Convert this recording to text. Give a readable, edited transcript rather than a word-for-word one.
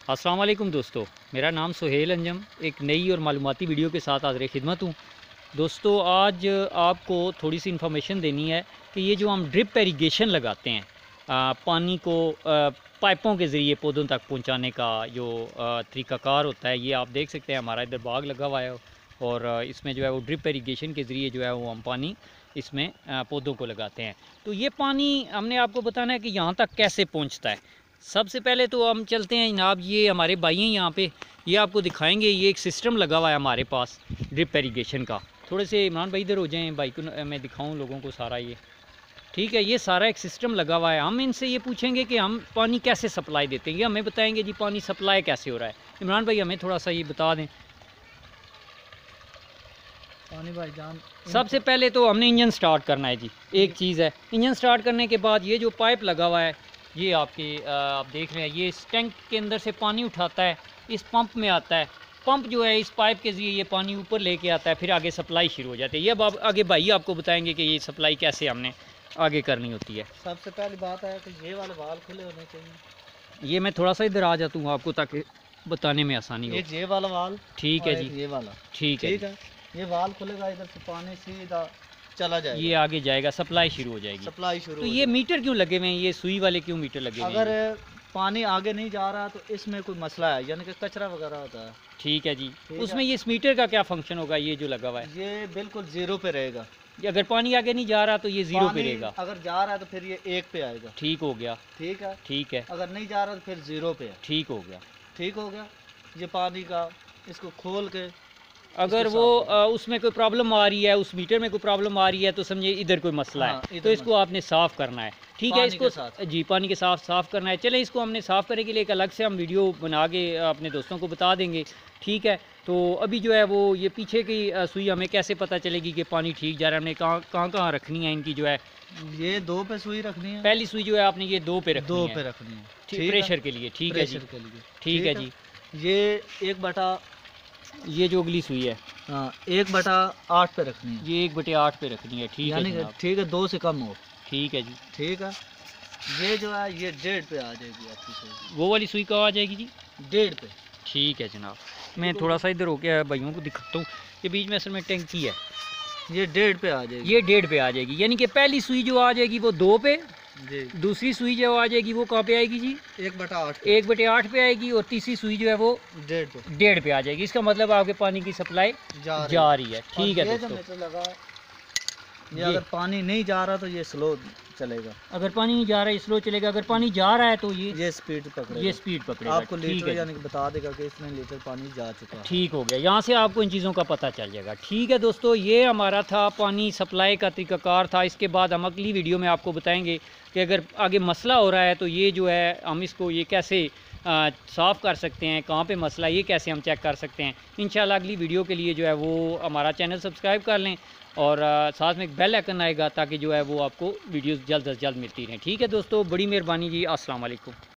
अस्सलाम वालेकुम दोस्तों, मेरा नाम सुहेल अंजम एक नई और मालूमाती वीडियो के साथ हाज़िर खिदमत हूँ। दोस्तों आज आपको थोड़ी सी इन्फॉर्मेशन देनी है कि ये जो हम ड्रिप इरिगेशन लगाते हैं पानी को पाइपों के ज़रिए पौधों तक पहुँचाने का जो तरीक़ाकार होता है, ये आप देख सकते हैं हमारा इधर बाग लगा हुआ है और इसमें जो है वो ड्रिप इरिगेशन के ज़रिए जो है वो हम पानी इसमें पौधों को लगाते हैं। तो ये पानी हमने आपको बताना है कि यहाँ तक कैसे पहुँचता है। सबसे पहले तो हम चलते हैं जनाब, ये हमारे भाई हैं यहाँ पे, ये आपको दिखाएंगे। ये एक सिस्टम लगा हुआ है हमारे पास ड्रिप इरिगेशन का। थोड़े से इमरान भाई इधर हो जाएं, भाई को मैं दिखाऊं लोगों को सारा ये। ठीक है, ये सारा एक सिस्टम लगा हुआ है। हम इनसे ये पूछेंगे कि हम पानी कैसे सप्लाई देते हैं, ये हमें बताएंगे जी पानी सप्लाई कैसे हो रहा है। इमरान भाई हमें थोड़ा सा ये बता दें। पानी भाई जान, सबसे पहले तो हमने इंजन स्टार्ट करना है जी। एक चीज़ है, इंजन स्टार्ट करने के बाद ये जो पाइप लगा हुआ है, ये आपके आप देख रहे हैं, ये इस टैंक के अंदर से पानी उठाता है, इस पंप में आता है। पंप जो है इस पाइप के ज़रिए ये पानी ऊपर लेके आता है, फिर आगे सप्लाई शुरू हो जाती है। ये अब आप आगे भाई आपको बताएंगे कि ये सप्लाई कैसे हमने आगे करनी होती है। सबसे पहली बात है कि ये वाले वाल खुले होने चाहिए। ये मैं थोड़ा सा इधर आ जाता हूँ आपको ताकि बताने में आसानी हो। एक ये वाला वाल, ठीक है जी, ये वाला ठीक है। ये वाल खुलेगा, इधर से पानी सीधा चला जाएगा, ये आगे जाएगा, सप्लाई शुरू हो जाएगी। सप्लाई शुरू। तो ये मीटर क्यों लगे हुए हैं, ये सुई वाले क्यों मीटर लगे हुए हैं? अगर पानी आगे नहीं जा रहा तो इसमें कोई मसला है, यानी कि कचरा वगैरह होता है। ठीक है जी। उसमें ये इस मीटर का क्या फंक्शन होगा, ये जो लगा हुआ है? ये बिल्कुल जीरो पे रहेगा। अगर पानी आगे नहीं जा रहा तो ये जीरो पे रहेगा। अगर जा रहा है तो फिर ये एक पे आएगा। ठीक हो गया। ठीक है, ठीक है। अगर नहीं जा रहा तो फिर जीरो पे है। ठीक हो गया। ठीक हो गया। ये पानी का इसको खोल के, अगर वो उसमें कोई प्रॉब्लम आ रही है, उस मीटर में कोई प्रॉब्लम आ रही है तो समझे इधर कोई मसला है, तो इसको आपने साफ़ करना है। ठीक है, इसको जी पानी के साथ साफ़ करना है। चलें, इसको हमने साफ़ करने के लिए एक अलग से हम वीडियो बना के अपने दोस्तों को बता देंगे। ठीक है, तो अभी जो है वो ये पीछे की सुई हमें कैसे पता चलेगी कि पानी ठीक जा रहा है, हमने कहाँ रखनी है इनकी जो है? ये दो पे सुई रखनी है। पहली सुई जो है आपने ये दो पे रखनी है, प्रेशर के लिए। ठीक है जी, ठीक है जी। ये 1/, ये जो अगली सुई है, हाँ 1/8 पे रखनी है। ये 1/8 पे रखनी है। ठीक है, ठीक है, 2 से कम हो। ठीक है जी। ठीक है, ये जो है ये 1.5 पे आ जाएगी आपकी सुई। वो वाली सुई कहाँ आ जाएगी जी? 1.5 पे। ठीक है जनाब, मैं थोड़ा सा इधर होके भाइयों को दिखाता हूँ। ये बीच में असल में टैंकी है, ये 1.5 पे आ जाएगी। ये 1.5 पे आ जाएगी, यानी कि पहली सुई जो आ जाएगी वो 2 पे, दूसरी सुई जो आ जाएगी वो कहाँ पे आएगी जी? 1/8। 1/8 पे आएगी, और तीसरी सुई जो है वो 1.5 पे आ जाएगी। इसका मतलब आपके पानी की सप्लाई जा रही है। ठीक है दोस्तों, ये अगर पानी नहीं जा रहा तो ये स्लो चलेगा, अगर पानी नहीं जा रहा है स्लो चलेगा, अगर पानी जा रहा है तो ये स्पीड पकड़ेगा। ये स्पीड पकड़ेगा। आपको लीटर यानी कि बता देगा कि इतने लीटर पानी जा चुका है। ठीक हो गया, यहाँ से आपको इन चीज़ों का पता चल जाएगा। ठीक है दोस्तों, ये हमारा था पानी सप्लाई का तरीकाकार था। इसके बाद हम अगली वीडियो में आपको बताएंगे कि अगर आगे मसला हो रहा है तो ये जो है हम इसको ये कैसे साफ़ कर सकते हैं, कहाँ पे मसला ये कैसे हम चेक कर सकते हैं। इंशाल्लाह अगली वीडियो के लिए जो है वो हमारा चैनल सब्सक्राइब कर लें और साथ में एक बेल आइकन आएगा ताकि जो है वो आपको वीडियोस जल्द से जल्द मिलती रहें। ठीक है दोस्तों, बड़ी मेहरबानी जी। अस्सलाम वालेकुम।